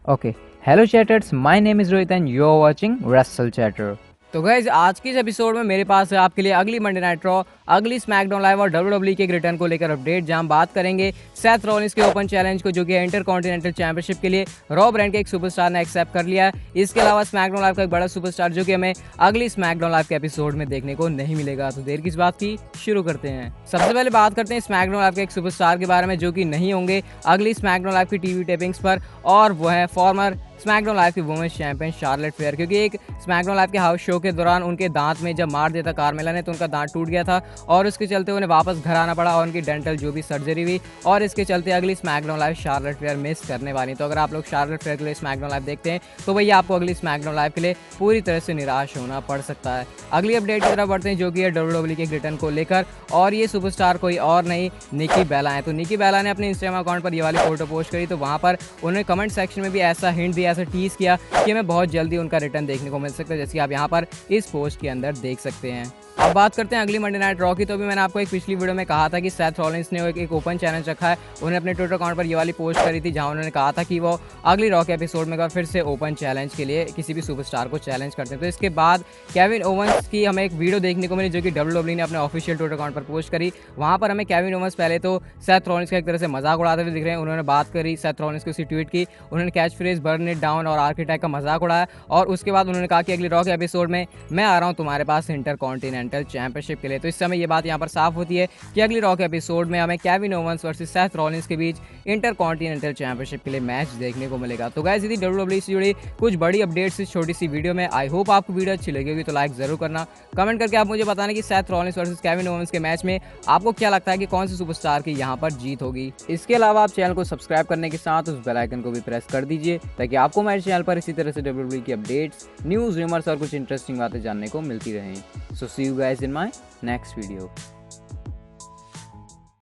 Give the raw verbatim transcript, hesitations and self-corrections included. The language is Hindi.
Okay. Hello chatters, my name is Rohit and you're watching Wrestle Chatter. तो गाइज आज की इस एपिसोड में मेरे पास है आपके लिए अगली मंडे नाइट रॉ, अगली स्मैकडाउन लाइव और डब्ल्यू डब्ल्यू के रिटर्न को लेकर अपडेट, जहां हम बात करेंगे सेथ रॉलिंस के ओपन चैलेंज को, जो कि इंटर कॉन्टिनेंटल चैंपियनशिप के लिए रॉ ब्रांड के एक सुपरस्टार ने एक्सेप्ट कर लिया है। इसके अलावा स्मैकडाउन लाइव का एक बड़ा सुपरस्टार जो कि हमें अगली स्मैकडाउन लाइव के एपिसोड में देखने को नहीं मिलेगा। तो देर किस बात की, शुरू करते हैं। सबसे पहले बात करते हैं स्मैकडाउन लाइव के एक सुपरस्टार के बारे में जो कि नहीं होंगे अगली स्मैकडाउन लाइव की टीवी टेपिंग्स पर, और वो है फॉर्मर स्मैकडाउन लाइव की वुमेन्स चैंपियन शार्लेट फेयर, क्योंकि एक स्मैकडाउन लाइव के हाउस शो के दौरान उनके दांत में जब मार दिया था कार्मेला ने, तो उनका दांत टूट गया था और उसके चलते उन्हें वापस घर आना पड़ा और उनकी डेंटल जो भी सर्जरी हुई, और इसके चलते अगली SmackDown live Charlotte Flair miss करने वाली। तो अगर आप लोग शार्लेट फेयर के लिए स्मैकडाउन लाइव देखते हैं तो भैया आपको अगली स्मैकडाउन लाइव के लिए पूरी तरह से निराश होना पड़ सकता है। अगली अपडेट की तरफ बढ़ते हैं जो कि है डब्ल्यू डब्ल्यू के रिटर्न को लेकर, और ये सुपरस्टार कोई और नहीं निकी बेला है। तो निकी बेला ने अपने इंस्टाग्राम अकाउंट पर ये वाली फोटो पोस्ट करी, तो वहाँ पर उन्होंने कमेंट सेक्शन में भी ऐसा हिंट दिया, ऐसा टीज किया कि हमें बहुत जल्दी उनका रिटर्न देखने को मिल सकता है, जैसे कि आप यहाँ पर इस पोस्ट के अंदर देख सकते हैं। अब बात करते हैं अगली मंडे नाइट रॉ की। तो भी मैंने आपको एक पिछली वीडियो में कहा था कि सेथ रॉलिंस ने एक, एक ओपन चैलेंज रखा है। उन्हें अपने ट्विटर अकाउंट पर ये वाली पोस्ट करी थी जहां उन्होंने कहा था कि वो अगली रॉ के एपिसोड में फिर से ओपन चैलेंज के लिए किसी भी सुपरस्टार को चैलेंज करते हैं। तो इसके बाद केविन ओवंस की हमें एक वीडियो देखने को मिली जो कि डब्ल्यू डब्ल्यू ने अपने ऑफिशियल ट्विटर अकाउंट पर पोस्ट करी। वहाँ पर हमें केविन ओवंस पहले तो सेथ रॉलिंस का एक तरह से मजाक उड़ाते हुए दिख रहे हैं। उन्होंने बात करी सेथ रॉलिंस की, उसी ट्वीट की, उन्होंने catchphrase burn it down और आर्किटेक्ट का मजाक उड़ाया, और उसके बाद उन्होंने कहा कि अगली रॉ के एपिसोड में मैं आ रहा हूँ तुम्हारे पास इंटर कॉन्टिनेंटल चैंपियनशिप के लिए। तो इस समय ये बात यहाँ पर साफ होती है कि अगली रॉ के एपिसोड में हमें Kevin Owens versus Seth Rollins के बीच इंटर कॉन्टिनेंटल चैंपियनशिप के लिए मैच देखने को मिलेगा। तो गाइस, यदि डब्ल्यू डब्ल्यू से जुड़ी कुछ बड़ी अपडेट्स इस छोटी सी वीडियो में। आई होप आपको वीडियो अच्छी लगी होगी, तो लाइक जरूर करना। कमेंट करके आप मुझे बताना कि Seth Rollins versus Kevin Owens के मैच में आपको क्या लगता है कि कौन से सुपरस्टार की यहाँ पर जीत होगी। इसके अलावा आप चैनल को सब्सक्राइब करने के साथ उस बेल आइकन को भी प्रेस कर दीजिए ताकि आपको हमारे चैनल पर इसी तरह से डब्ल्यू डब्ल्यू की अपडेट्स, न्यूज़, रूमर्स और कुछ इंटरेस्टिंग बातें जानने को मिलती रहें। So see you guys in my next video.